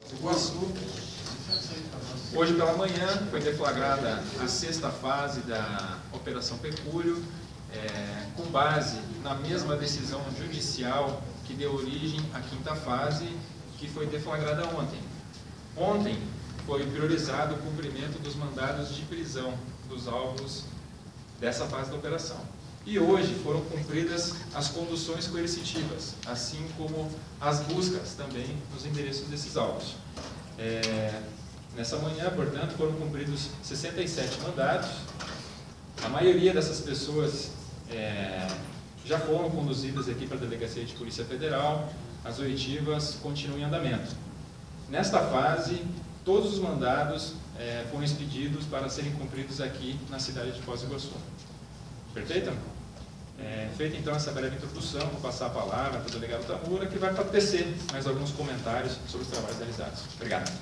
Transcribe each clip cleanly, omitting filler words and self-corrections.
Iguaçu. Hoje pela manhã foi deflagrada a 6ª fase da Operação Pecúlio, com base na mesma decisão judicial que deu origem à 5ª fase, que foi deflagrada ontem. Ontem foi priorizado o cumprimento dos mandados de prisão dos alvos dessa fase da operação. E hoje foram cumpridas as conduções coercitivas, assim como as buscas também nos endereços desses alvos. Nessa manhã, portanto, foram cumpridos 67 mandados. A maioria dessas pessoas já foram conduzidas aqui para a Delegacia de Polícia Federal. As oitivas continuam em andamento. Nesta fase, todos os mandados foram expedidos para serem cumpridos aqui na cidade de Foz do Iguaçu. Perfeito? Feita então essa breve introdução, vou passar a palavra para o delegado Tamura, que vai tecer mais alguns comentários sobre os trabalhos realizados. Obrigado.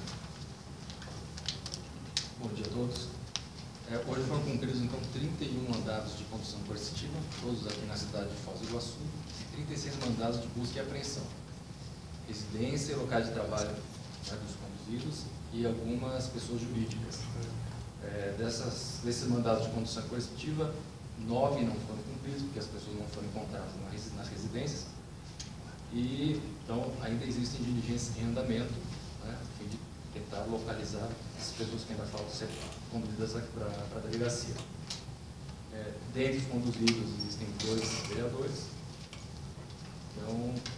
Bom dia a todos. Hoje foram cumpridos então 31 mandados de condução coercitiva, todos aqui na cidade de Foz do Iguaçu, e 36 mandados de busca e apreensão, residência e locais de trabalho dos conduzidos e algumas pessoas jurídicas. Desses mandados de condução coercitiva, 9 não foram cumpridos, porque as pessoas não foram encontradas nas residências, e então ainda existem diligências em andamento, a fim de tentar localizar as pessoas que ainda faltam ser conduzidas aqui para a delegacia. Dentre os conduzidos existem 2 vereadores. Então,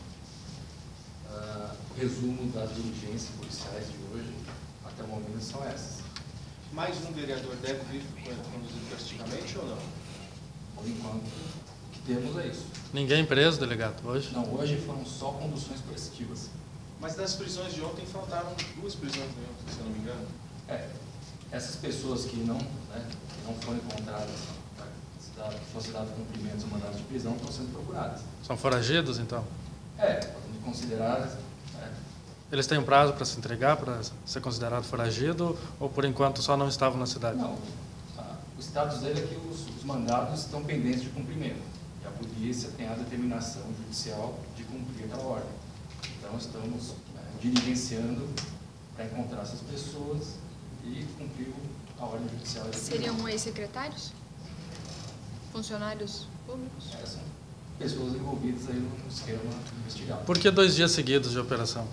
o resumo das diligências policiais de hoje, até o momento, são essas. Mais um vereador deve vir conduzido coercitivamente ou não? Por enquanto, o que temos é isso. Ninguém preso, delegado, hoje? Não, hoje foram só conduções coercitivas. Mas das prisões de ontem faltaram 2 prisões de ontem, se eu não me engano. Essas pessoas que não foram encontradas, que fosse dado cumprimento aos mandados de prisão, estão sendo procuradas. São foragidos, então? Podem consideradas. Eles têm um prazo para se entregar, para ser considerado foragido, ou por enquanto só não estavam na cidade? Não. O status dele é que os mandados estão pendentes de cumprimento. E a polícia tem a determinação judicial de cumprir aquela ordem. Então, estamos diligenciando para encontrar essas pessoas e cumprir a ordem judicial. Seriam ex-secretários? Funcionários públicos? São pessoas envolvidas aí no esquema investigado. Por que 2 dias seguidos de operação?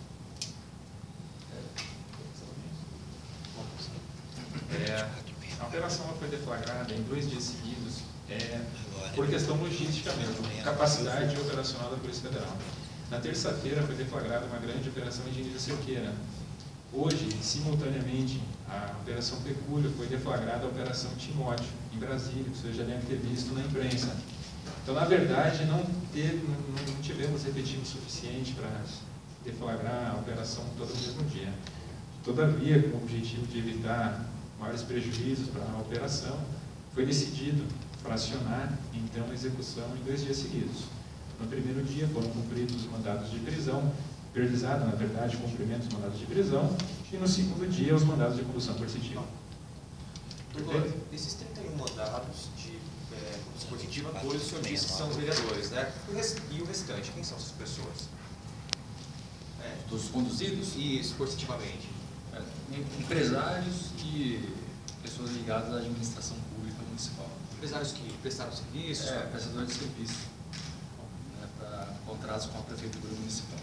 A operação foi deflagrada em 2 dias seguidos, por questão logística mesmo, capacidade operacional da Polícia Federal. Na terça-feira foi deflagrada uma grande operação em Genilha Cerqueira. Hoje, simultaneamente, a Operação Pecúlio foi deflagrada a Operação Timóteo, em Brasília, que vocês já devem ter visto na imprensa. Então, na verdade, não tivemos efetivo suficiente para deflagrar a operação todo no mesmo dia. Todavia, com o objetivo de evitar maiores prejuízos para a operação, foi decidido fracionar, então, a execução em 2 dias seguidos. No primeiro dia foram cumpridos os mandados de prisão, priorizado, na verdade, o cumprimento dos mandados de prisão, e no segundo dia os mandados de condução coercitiva. Doutor, esses 31 mandados de condução coercitiva, hoje o senhor disse que são os vereadores, né? E o restante, quem são essas pessoas? Dos conduzidos? Isso, coercitivamente. Empresários e pessoas ligadas à administração pública municipal. Empresários que prestaram serviços? Prestadores de serviço, para contratos com a prefeitura municipal.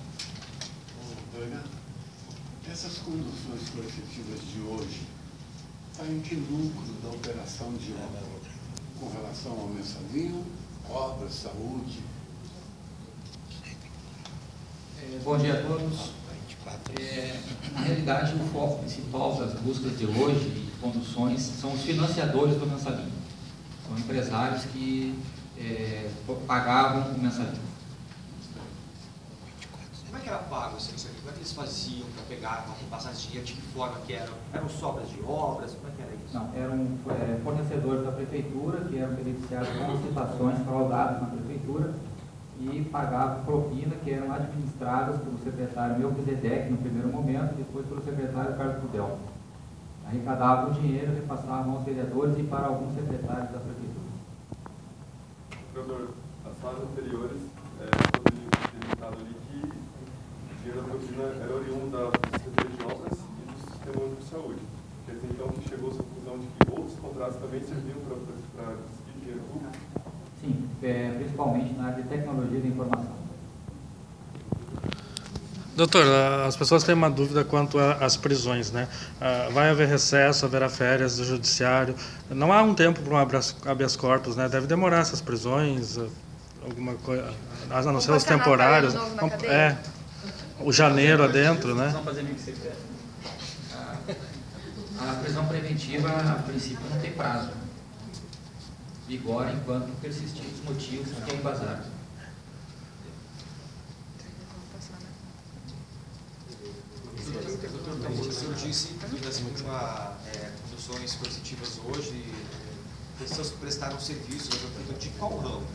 Essas conduções coercitivas de hoje estão em que lucro da operação de ontem com relação ao mensalino, obras, saúde? Bom dia a todos. Na realidade, o foco principal das buscas de hoje e conduções são os financiadores do mensalino. São empresários que pagavam o mensalino. Como é que era pago esse mensalino? Como é que eles faziam para pegar, para repassar esse dinheiro? De que forma que eram? Eram sobras de obras? Como é que era isso? Não, eram fornecedores da prefeitura que eram beneficiados com licitações fraudadas na prefeitura e pagavam propina que eram administradas pelo secretário Melquisedeque no primeiro momento, depois pelo secretário Carlos Budel. Arrecadavam o dinheiro, repassavam aos vereadores e para alguns secretários da prefeitura. Doutor, as fases anteriores, foi limitado ali que o dinheiro da propina era oriundo da Secretaria então, que chegou-se à conclusão de que outros contratos também serviam para decidir dinheiro público? Sim, principalmente na área de tecnologia da informação. Doutor, as pessoas têm uma dúvida quanto às prisões, né? Vai haver recesso, haverá férias do judiciário. Não há um tempo para um habeas corpus, né? Deve demorar essas prisões, alguma coisa, a não ser os temporários. O janeiro adentro, né? A prisão preventiva, a princípio, não tem prazo. Vigora enquanto persistir os motivos que é embasado. O senhor disse que das conduções coercitivas hoje, pessoas que prestaram serviço de qual ramo?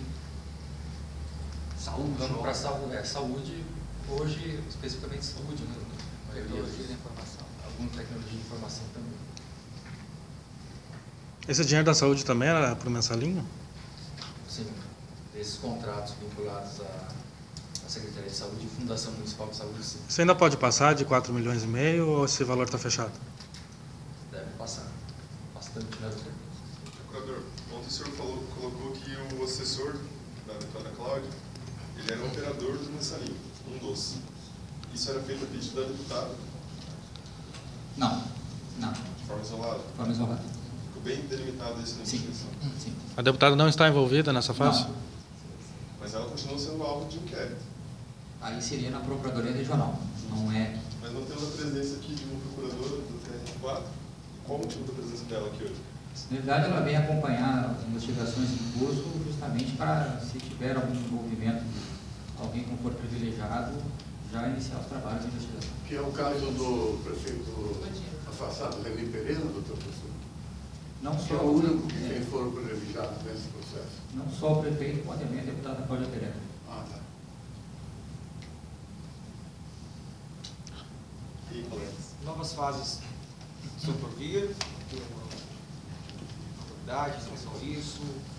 Saúde, para saúde, hoje, especificamente saúde, né? Tecnologia da informação. Alguma tecnologia de informação também. Esse dinheiro da saúde também era para o mensalinho? Sim, esses contratos vinculados à Secretaria de Saúde e Fundação Municipal de Saúde, sim. Você ainda pode passar de 4,5 milhões ou esse valor está fechado? Deve passar bastante, né, doutor? Procurador, ontem o senhor colocou que o assessor da deputada Cláudia, ele era o operador do mensalinho, um dos. Isso era feito a pedido da deputada? Não. De forma isolada? De forma isolada. Ficou bem delimitado isso na investigação. Sim. A deputada não está envolvida nessa fase? Não. Mas ela continua sendo alvo de inquérito. Aí seria na Procuradoria Regional, não é... Mas não temos a presença aqui de uma procuradora do TR4? Qual o motivo da presença dela aqui hoje? Na verdade, ela vem acompanhar as investigações em curso justamente para, se tiver algum envolvimento de alguém com for privilegiado, já iniciar os trabalhos de investigação. Que é o caso do prefeito afastado, Reni Pereira, doutor professor? Não Que só é o único que tem foro privilegiado nesse processo. Não só o prefeito, como também a deputada Cláudia Pereira. Ah, tá. Novas fases estão por vir? Tem uma novidade em relação a isso?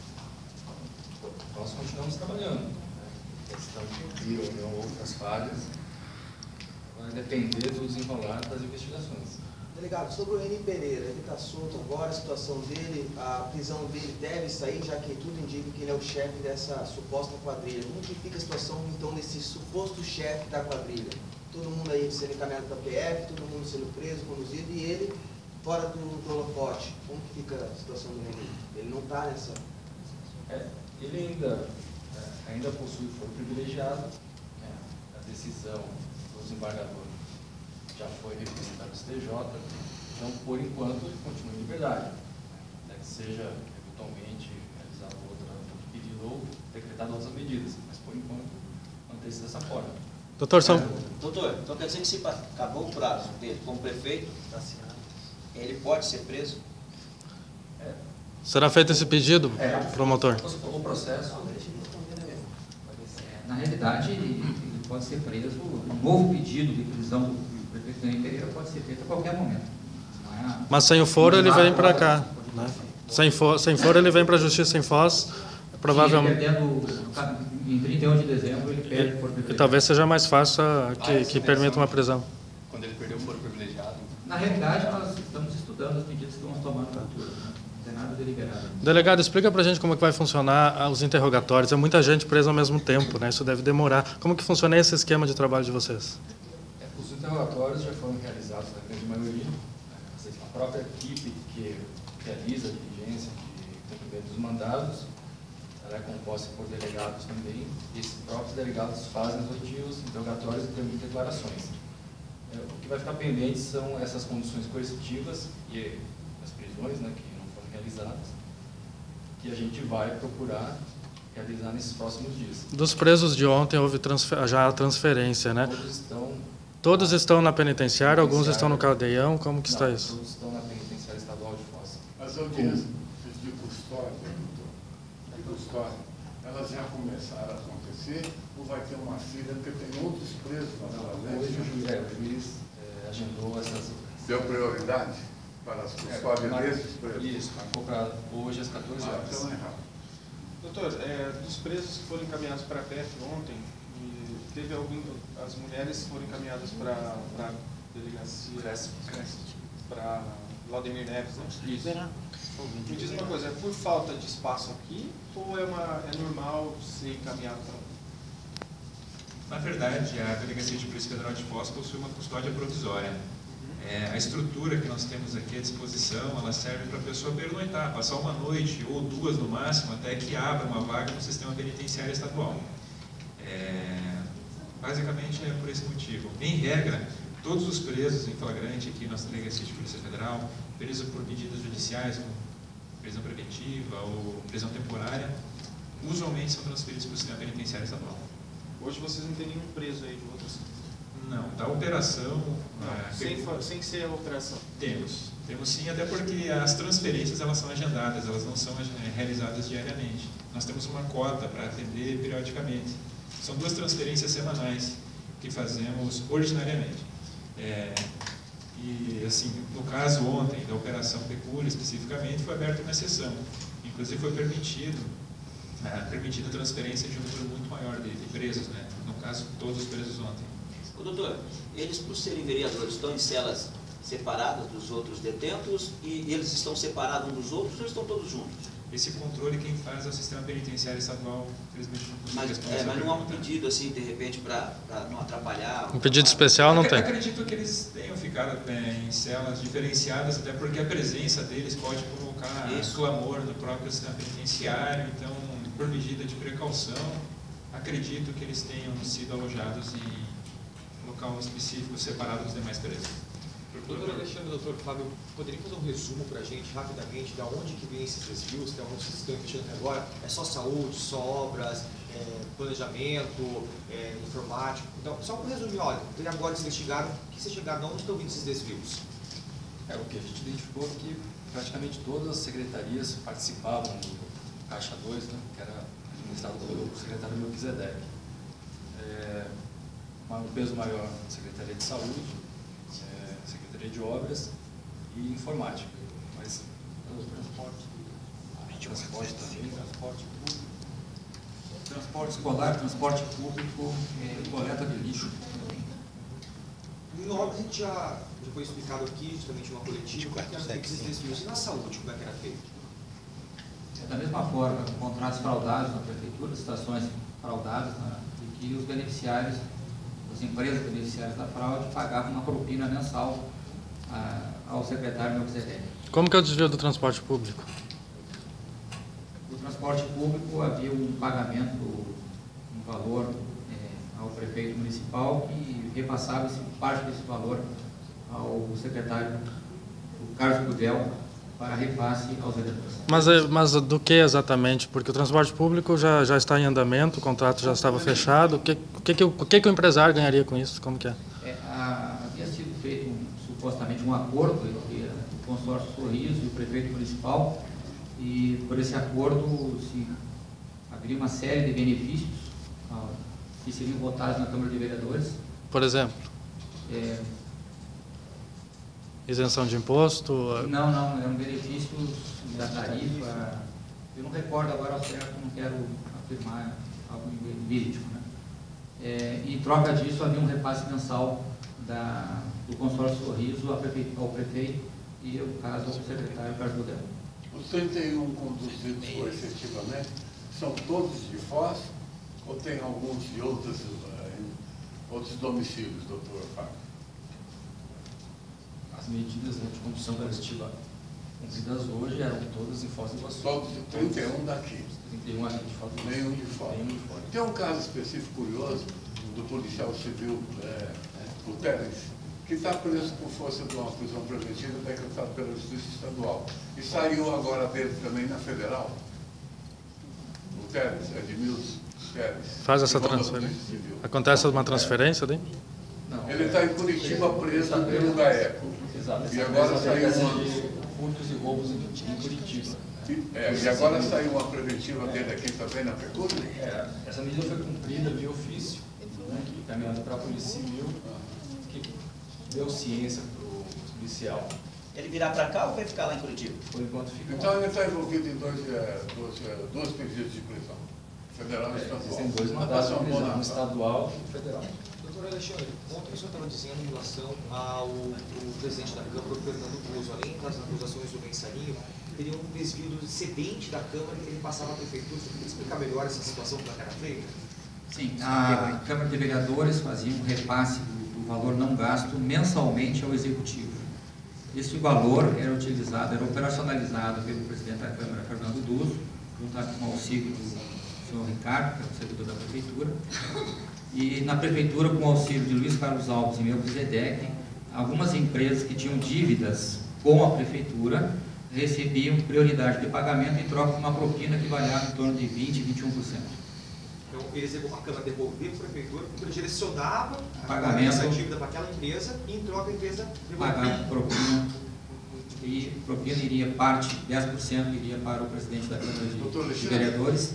Nós continuamos trabalhando. Né? A questão de vir ou não outras falhas vai depender do desenrolar das investigações. Delegado, sobre o Reni Pereira, ele está solto agora, a situação dele, a prisão dele deve sair, já que tudo indica que ele é o chefe dessa suposta quadrilha. Como que fica a situação, então, desse suposto chefe da quadrilha? Todo mundo aí sendo encaminhado para a PF, todo mundo sendo preso, conduzido, e ele fora do holofote. Como que fica a situação do Reni? Ele não está nessa... Ele ainda possui foro privilegiado, né? A decisão do desembargador já foi representada no STJ, então, por enquanto, ele continua em liberdade. Até que seja, eventualmente, realizado outro pedido ou decretado outras medidas, mas, por enquanto, mantém-se dessa forma. Doutor, Doutor, então quer dizer que se acabou o prazo dele como prefeito, ele pode ser preso? será feito esse pedido, promotor? O processo... Na realidade, ele pode ser preso, um novo pedido de prisão do prefeito Reni Pereira pode ser feito a qualquer momento. Mas sem o foro ele vem para cá, né? Sem foro ele vem para a Justiça em Foz, provavelmente. Em 31 de dezembro ele perde o foro privilegiado. E talvez seja mais fácil que permita uma prisão. Quando ele perdeu o foro privilegiado? Na realidade, nós estamos estudando as medidas que vamos tomar no futuro. Não tem nada deliberado. Delegado, explica para a gente como é que vai funcionar os interrogatórios. É muita gente presa ao mesmo tempo, né? Isso deve demorar. Como que funciona esse esquema de trabalho de vocês? Os interrogatórios já foram realizados na grande maioria. A própria equipe que realiza a diligência de cumprimento dos mandados, ela é composta por delegados também, e esses próprios delegados fazem os interrogatórios e também declarações. O que vai ficar pendente são essas condições coercitivas e as prisões, né, que não foram realizadas, que a gente vai procurar realizar nesses próximos dias. Dos presos de ontem houve já a transferência, né? Todos estão na penitenciária, alguns estão no cadeião, como que está isso? Todos estão na penitenciária estadual de Foz. As audiências de custódia, elas já começaram a acontecer ou vai ter uma fila, porque tem outros presos na Zona Leste? Hoje o juiz agendou essas... Deu prioridade para as custódias desses presos? Isso, marcou para hoje às 14 horas. Então é errado. Doutor, dos presos que foram encaminhados para a PF ontem, teve as mulheres foram encaminhadas para a delegacia, para Laudemir Neves, né? Isso. Me diz uma coisa, é por falta de espaço aqui ou é normal ser encaminhado para... Na verdade, a Delegacia de Polícia Federal de Foz possui uma custódia provisória. A estrutura que nós temos aqui à disposição, ela serve para a pessoa pernoitar, passar uma noite ou duas no máximo, até que abra uma vaga no sistema penitenciário estadual. Basicamente é por esse motivo. Em regra, todos os presos em flagrante aqui na Delegacia de Polícia Federal, presos por medidas judiciais, como prisão preventiva ou prisão temporária, usualmente são transferidos para o sistema penitenciário estadual. Hoje vocês não têm nenhum preso aí de outras... Não, da operação... sem ser a operação? Temos sim, até porque as transferências elas são agendadas, elas não são realizadas diariamente. Nós temos uma cota para atender periodicamente. São 2 transferências semanais que fazemos ordinariamente. E assim, no caso ontem da operação Pecúlia especificamente, foi aberta uma exceção. Inclusive foi permitida a transferência de um número muito maior de presos, né? No caso, todos os presos ontem. Ô, doutor, eles, por serem vereadores, estão em celas separadas dos outros detentos e eles estão separados uns dos outros ou estão todos juntos? Esse controle quem faz é o sistema penitenciário estadual, infelizmente não consigo responder essa mas não há um pergunta. pedido, assim, de repente, para não atrapalhar? Um pedido especial não tem? Acredito que eles tenham ficado em celas diferenciadas, até porque a presença deles pode provocar clamor no próprio sistema penitenciário, então, por medida de precaução, acredito que eles tenham sido alojados em local específico separado dos demais presos. Doutor Alexandre, doutor Fábio, poderia fazer um resumo para a gente, rapidamente, de onde que vem esses desvios, de onde vocês estão investindo até agora? É só saúde, só obras, planejamento, informático? Então, só para resumir, olha, até agora eles investigaram, o que vocês chegaram, de onde estão vindo esses desvios? O que a gente identificou é que praticamente todas as secretarias participavam do Caixa 2, né, que era administrado pelo secretário Melquisedeque. Um peso maior na Secretaria de Saúde, Secretaria de Obras e Informática. Mas transporte escolar, transporte público, coleta de lixo. Em obras a gente já foi explicado aqui, justamente uma coletiva, como é que era feito esses desvios. E na saúde, como é que era feito? Da mesma forma, contratos fraudados na prefeitura, licitações fraudadas, e que os beneficiários, as empresas beneficiárias da fraude, pagavam uma propina mensal ao secretário Melquisedeque. Como que é o desvio do transporte público? No transporte público havia um pagamento, um valor ao prefeito municipal que repassava parte desse valor ao secretário, o Carlos Budel, para repasse aos vereadores. Mas do que exatamente? Porque o transporte público já está em andamento, o contrato já estava fechado. O que o empresário ganharia com isso? Como que é? Havia sido feito supostamente um acordo entre o consórcio Sorriso e o prefeito municipal, e por esse acordo haveria uma série de benefícios que seriam votados na Câmara de Vereadores. Por exemplo? Isenção de imposto? Não, eram benefícios da tarifa. Eu não recordo agora ao certo, não quero afirmar algo verídico, né? Em troca disso, havia um repasse mensal do consórcio Sorriso ao prefeito e, no caso, ao secretário Carlos Budel. Os 31 conduzidos efetivamente são todos de Foz ou tem alguns de outros domicílios, doutor Fábio? As medidas de condução coletiva cumpridas hoje eram todas em Foz do Iguaçu. Todos 31 daqui? 31 aqui de Foz do Iguaçu. Nenhum de fora. Tem um caso específico curioso do policial civil, o Teles, que está preso por força de uma prisão preventiva decretada pela Justiça Estadual. E saiu agora dele também na Federal. O Teles, Edmilson Teles. Faz essa transferência? Acontece uma transferência daí? Não. Ele está em Curitiba preso pelo GAECO. Exato. E agora saiu uma... furtos e roubos em Curitiba. E agora saiu uma preventiva dele aqui também na Pecúlia? Essa medida foi cumprida via ofício, né, encaminhada para a Polícia Civil, que deu ciência para o policial. Ele virá para cá ou vai ficar lá em Curitiba? Por enquanto fica. Então ele está envolvido em dois pedidos de prisão, federal e estadual. Existem 2 mandados de prisão, estadual e federal. Doutor Alexandre, ontem o senhor estava dizendo em relação ao presidente da Câmara, o Fernando Buzo, além das acusações do mensalinho, teria um desvio do excedente da Câmara que ele passava à Prefeitura. Você poderia explicar melhor essa situação que era feita? Sim, a Câmara de Vereadores fazia um repasse do valor não gasto mensalmente ao Executivo. Esse valor era utilizado, era operacionalizado pelo presidente da Câmara, Fernando Buzo, junto com o auxílio do senhor Ricardo, que é o servidor da Prefeitura, e na Prefeitura, com o auxílio de Luiz Carlos Alves e Melquisedeque, algumas empresas que tinham dívidas com a Prefeitura recebiam prioridade de pagamento em troca de uma propina que variava em torno de 20% e 21%. Então, a Câmara devolvia para a Prefeitura, porque ele direcionava essa dívida para aquela empresa e em troca a empresa devolvia. Pagar propina, e propina iria parte, 10% iria para o presidente da Câmara de Vereadores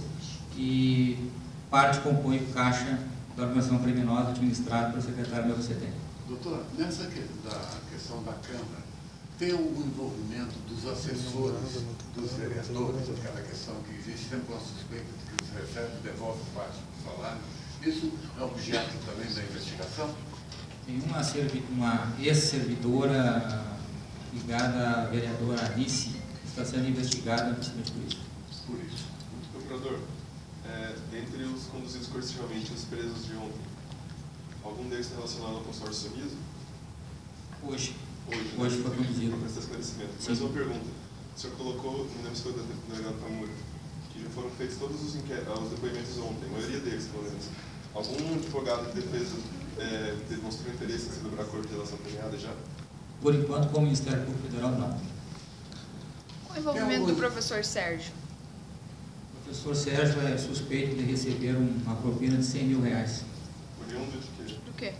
e parte compõe o caixa da organização criminosa administrado pelo secretário Melquisedeque. Doutora, nessa questão da Câmara, tem algum envolvimento dos assessores, dos vereadores, aquela questão que existe sempre uma suspeita de que eles recebem e devolvem parte do salário? Isso é objeto também da investigação? Tem uma ex-servidora ligada à vereadora Alice, que está sendo investigada no Cima de Polícia. Por isso. Procurador, entre os conduzidos coercitivamente, os presos de ontem, algum deles está relacionado ao consórcio Sorriso? Hoje Hoje foi conduzido. Para esse esclarecimento. Mais uma pergunta. O senhor colocou, não lembro se foi do delegado Tamura, que já foram feitos todos os depoimentos ontem, a maioria deles, pelo menos. Algum advogado de defesa demonstrou interesse em celebrar a corte de relação premiada já? Por enquanto, com o Ministério Público Federal, não. Qual o envolvimento do professor Sérgio? O professor Sérgio é suspeito de receber uma propina de R$100 mil. Oriundo de quê? Do quê?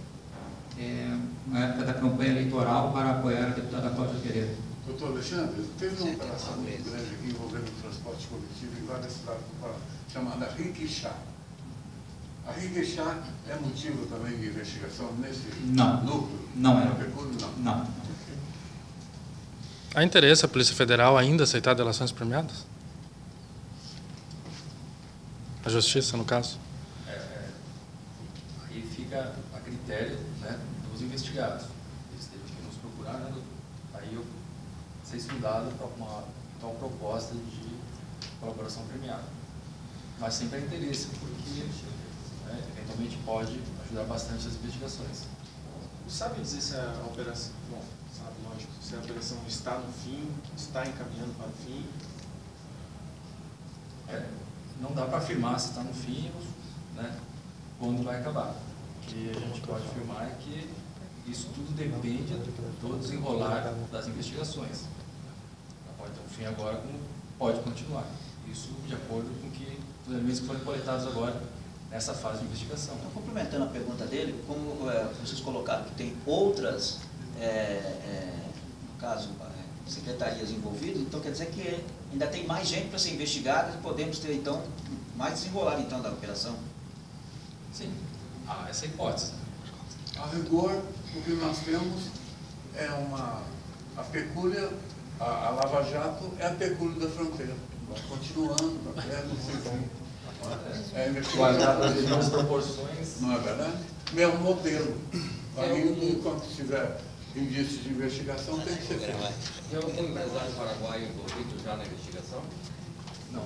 Na época da campanha eleitoral para apoiar a deputada Cláudia Pereira. Doutor Alexandre, teve uma operação muito grande aqui envolvendo o transporte coletivo em várias cidades, chamada Riquixá. A Riquixá é motivo também de investigação nesse núcleo? Não é. Não. Há interesse a Polícia Federal ainda aceitar delações premiadas? A Justiça, no caso? Aí fica a critério, né, dos investigados. Eles têm que nos procurar, né, aí eu ser estudado para uma tal proposta de colaboração premiada. Mas sempre há interesse, porque eventualmente pode ajudar bastante as investigações. Sabe dizer se a operação, bom, sabe, lógico, se a operação está no fim, está encaminhando para o fim? Não dá para afirmar se está no fim, né, quando vai acabar. O que a gente pode afirmar é que isso tudo depende do desenrolar das investigações. Ela pode ter um fim agora, como pode continuar. Isso de acordo com os elementos que foram coletados agora nessa fase de investigação. Então, complementando a pergunta dele, como vocês colocaram que tem outras, no caso, secretarias envolvidas, então quer dizer que ainda tem mais gente para ser investigada e podemos ter, então, mais desenrolar, então, da operação? Sim, há essa hipótese. A rigor, o que nós temos é a pecúlia, a Lava Jato é a pecúlia da fronteira. Vai continuando, até não sei como. Guardado as devidas proporções. Não é verdade? Mesmo modelo. Ainda enquanto tiver indícios de investigação, tem que ser feito. Tem algum empresário paraguaio envolvido já na investigação? Não.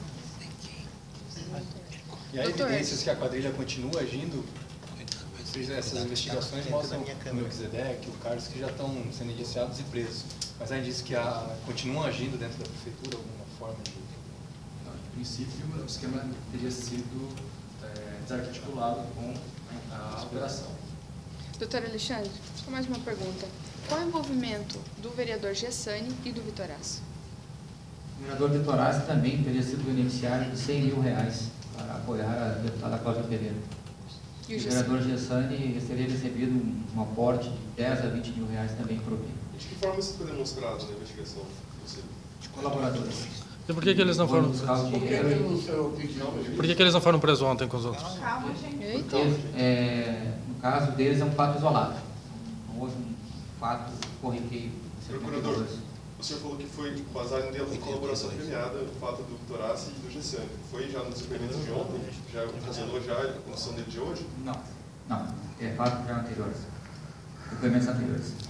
E há evidências que a quadrilha continua agindo? Ou seja, essas investigações mostram o Melquisedeque, o Carlos, que já estão sendo indiciados e presos. Mas há indícios que continuam agindo dentro da prefeitura, alguma forma de... Em princípio, o esquema teria sido desarticulado com a operação. Doutor Alexandre, só mais uma pergunta. Qual é o envolvimento do vereador Gessani e do Vitorazzi? O vereador Vitorazzi também teria sido beneficiário de R$100 mil para apoiar a deputada Cláudia Pereira. E o vereador Gessani teria recebido um aporte de 10 a 20 mil reais também em propina. De que forma isso foi demonstrado na investigação? De colaboradores. E por que eles não foram presos? Por que eles não foram presos ontem com os outros? No caso deles é um fato isolado. Não houve um fato corriqueiro. Procurador, o senhor falou que foi baseado em colaboração premiada o fato do Vitorazzi e do Gessani. Foi já nos depoimentos de ontem? Já ocasionou já a condição dele de hoje? Não. Não, é fatos já anteriores, depoimentos anteriores.